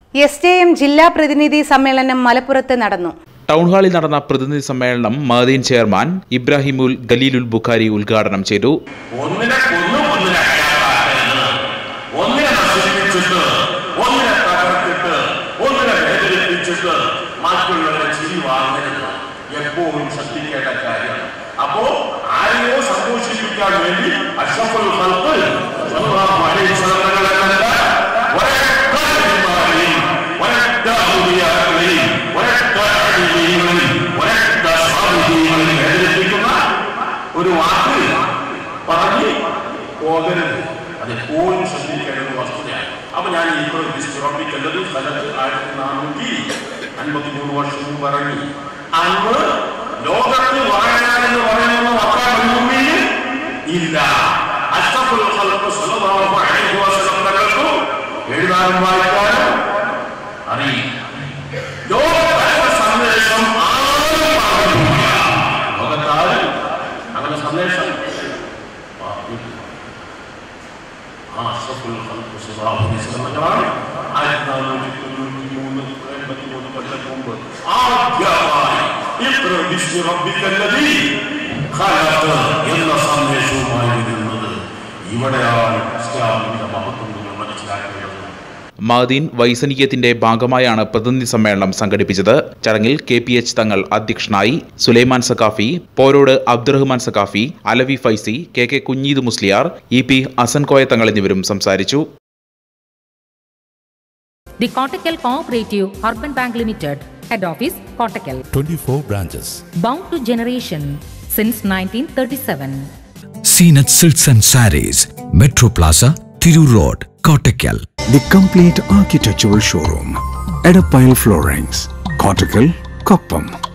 SJM ജില്ലാ പ്രതിനിധി സമ്മേളനം മലപ്പുറത്ത് നടന്നു. ടൗൺ ഹാളിൽ നടന്ന പ്രതിനിധി സമ്മേളനം മഅദീൻ ചെയർമാൻ ഇബ്രാഹിമുൽ ഖലീലുൽ ബുഖാരി ഉദ്ഘാടനം ചെയ്തു. ഒരു വാക്ക് പറഞ്ഞ് പോകരുത്, അതെപ്പോഴും ശ്രദ്ധിക്കേണ്ട ഒരു വസ്തുതയാണ്. അപ്പൊ ഞാൻ ഇപ്പോൾ ഉറപ്പിക്കേണ്ടത് സ്ഥലത്ത് 1453 വർഷം മുമ്പ് ഇറങ്ങി. അന്ന് ലോകത്ത് വായന എന്ന് പറയുന്ന വാക്കാൽ ഇല്ല. അഷ്റഫുൽ ഖൽഖ് സ്വല്ലല്ലാഹു അലൈഹി വസല്ലം തങ്ങൾക്ക് എഴുതാനും വായിക്കാനും അറിയില്ല. ലോകത്തെ സന്ദേശം മഅദീൻ വൈസനികത്തിന്റെ ഭാഗമായാണ് പ്രതിനിധി സമ്മേളനം സംഘടിപ്പിച്ചത്. ചടങ്ങിൽ KPH തങ്ങൾ അധ്യക്ഷനായി. സുലൈമാൻ സഖാഫി, പോരോട് അബ്ദുറഹ്മാൻ സഖാഫി, അലവി ഫൈസി, KK കുഞ്ഞീദ് മുസ്ലിയാർ, EP ഹസൻ കോയ തങ്ങൾ എന്നിവരും സംസാരിച്ചു. The Kottakkal Cooperative Urban Bank Limited, Head Office, Kottakkal. 24 branches. Bound to generation since 1937. Seenat Silks and Sarees, Metro Plaza, Thiru Road, Kottakkal. The complete architectural showroom, Edapile Floorings, Kottakkal, Koppam.